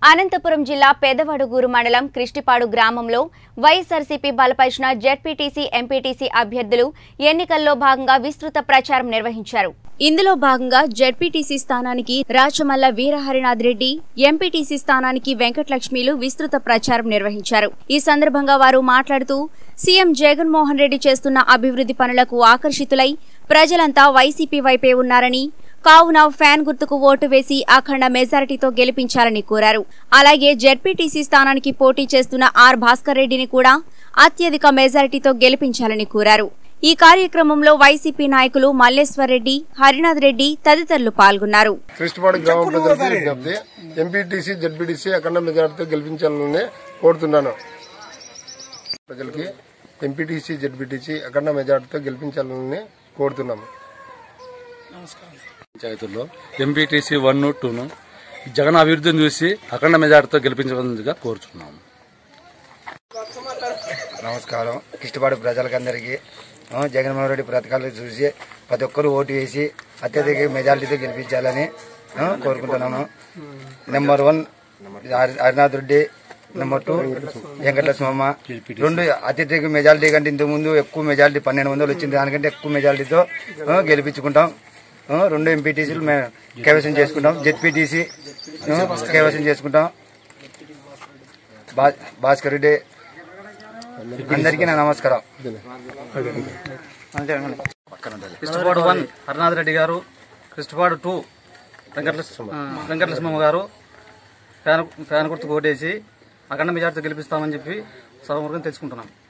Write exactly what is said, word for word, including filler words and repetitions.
అనంతపురం జిల్లా పెదవడుగూరు మండలం కృష్టిపాడు గ్రామంలో వైఎస్ఆర్సీపీ బలపరిచిన జెడ్పీటీసీ ఎంపీటీసీ అభ్యర్థులు ఎన్నికల్లో భాగంగా విస్తృత ప్రచారం నిర్వహించారు. ఇందులో భాగంగా జెడ్పీటీసీ స్థానానికి రాచమల్ల వీరహరినాథ్ రెడ్డి, ఎంపీటీసీ స్థానానికి వెంకటలక్ష్మిలు విస్తృత ప్రచారం నిర్వహించారు. ఈ సందర్భంగా వారు మాట్లాడుతూ సీఎం జగన్మోహన్ రెడ్డి చేస్తున్న అభివృద్ధి పనులకు ఆకర్షితులై ప్రజలంతా వైసీపీ వైపే ఉన్నారని, కావున ఫ్యాన్ గుర్తుకు ఓటు వేసి అఖండ మెజారిటీతో గెలిపించాలని కోరారు. అలాగే జెడ్పీటీసీ స్థానానికి పోటీ చేస్తున్న ఆర్ భాస్కర్ రెడ్డిని కూడా అత్యధిక మెజారిటీతో గెలిపించాలని కోరారు. ఈ కార్యక్రమంలో వైసీపీ నాయకులు మల్లేశ్వర్ రెడ్డి, హరినాథ్ రెడ్డి తదితరులు పాల్గొన్నారు. కృష్ణపాడు గ్రామ ప్రజలకి విజ్ఞప్తి, ఎంపీటీసీ జెడ్పీటీసీ అఖండ మెజారిటీతో గెలిపించాలని కోరుతున్నాను. ప్రజలకి ఎంపీటీసీ జెడ్పీటీసీ అఖండ మెజారిటీతో గెలిపించాలని కోరుతున్నాము. పంచాయతీల్లో ఎంపీటీసీ వన్ టూను జగన్ అభివృద్ధిని చూసి అఖండ మెజార్టీతో గెలిపించవలసిందిగా కోరుచున్నాము. నమస్కారం. కృష్ణపాడు ప్రజలకందరికీ జగన్మోహన్ రెడ్డి పథకాలు చూసి ప్రతి ఒక్కరు ఓటు వేసి అత్యధిక మెజారిటీతో గెలిపించాలని కోరుకుంటున్నాను. Number one Harinath Reddy, number two Venkatalakshmamma. రెండు అత్యధిక మెజారిటీ కంటే ఇంతకు ముందు ఎక్కువ మెజారిటీ పన్నెండు వందలు వచ్చింది, దానికంటే ఎక్కువ మెజారిటీతో గెలిపించుకుంటాం. రెండు ఎంపీటీసీలు మేము కైవసం చేసుకుంటాం, జెడ్పీటీసీ కైవసం చేసుకుంటాం. భాస్కర్ రెడ్డి అందరికీ నా నమస్కారం. కృష్ణపాడు వన్ హరినాథ్ రెడ్డి గారు, కృష్ణపాడు టూ వెంకటలక్ష్మమ్మ గారు ఫ్యాన్ ఫ్యాన్ గుర్తుకు ఓటేసి అఖండ మెజార్టీతో గెలిపిస్తామని చెప్పి సభముఖంగా తెలుసుకుంటున్నాం.